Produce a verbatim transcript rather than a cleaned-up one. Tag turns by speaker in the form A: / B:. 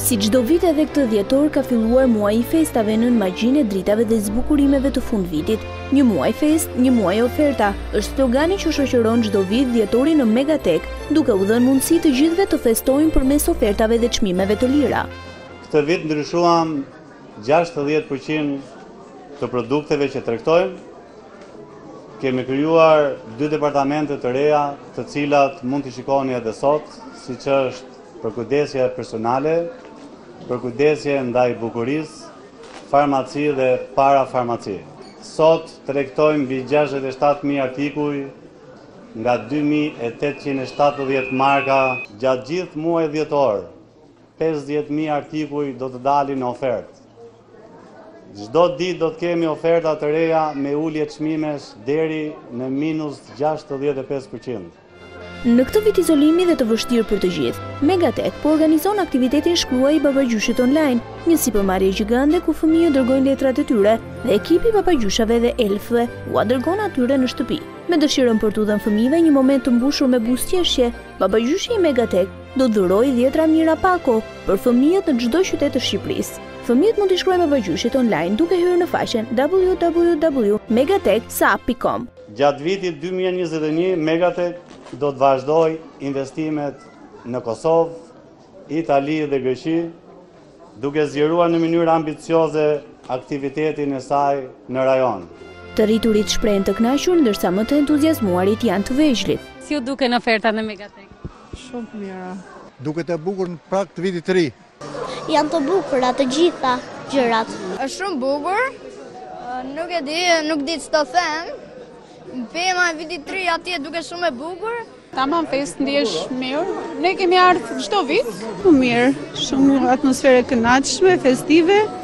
A: Si çdo vit edhe këtë dhjetor ka filluar muaji festave nën magjinë e dritave dhe zbukurimeve të fundvitit. Një muaj fest, një muaj oferta, është slogani që shoqëron çdo vit dhjetorin në Megatek, duke u dhënë mundësi të gjithëve të festojnë përmes ofertave dhe çmimeve të lira.
B: Këtë vit ndryshuam gjashtëdhjetë përqind të produkteve që tregtojmë. Kemi krijuar dy departamente të reja, të cilat mund t'i shikoni edhe sot, siç është përkujdesja personale, përkujdesje ndaj bukurisë, farmaci dhe parafarmaci. Sot tregtojmë mbi gjashtëdhjetë e shtatë mijë artikuj nga dy mijë e tetëqind e shtatëdhjetë marka gjatë gjithë muajit dhjetor. pesëdhjetë mijë artikuj do të dalin në ofertë. Çdo ditë do të kemi oferta të reja me ulje çmimesh deri në minus gjashtëdhjetë e pesë përqind.
A: Në këtë vit izolimi dhe të vështirë për të gjithë, Megatek po organizon aktivitetin shkruaj i babagjyshit online, një sipërmarrje gjigande ku fëmijët dërgojnë letrat e tyre dhe ekipi i babagjyshave dhe elfëve ua dërgon atyre në shtëpi. Me dëshirën për t'u dhënë fëmijëve një moment të mbushur me buzëqeshje, babagjyshi i Megatek do të dhurojë dhjetra mira pako për fëmijët në çdo qytet të Shqipërisë. Fëmijët mund t'i shkruajnë babagjyshit online duke hyrë në faqen w w w punkt megatek punkt com.
B: Gjatë vitit dy mijë e njëzet e një, Megatek do të vazhdoj investimet në Kosovë, Itali dhe Greqi, duke zgjeruar në mënyrë ambicioze aktivitetin e saj në rajon.
A: Të rriturit shprehen të kënaqur, ndërsa më të entuziazmuarit janë të vegjëlit.
C: Si u duken ofertat në Megatek?
D: Shumë mira. Duket e bukur në prag të vitit të ri.
E: Janë të bukura të gjitha gjërat.
F: Është shumë bukur. Nuk e di, nuk di ç'të them. Pema e vitit të ri atje duke shumë e bukur.
G: Tamam fest ndihesh mirë. Ne kemi ardhur çdo vit. Po mirë, shumë atmosferë e kënaqshme, festive.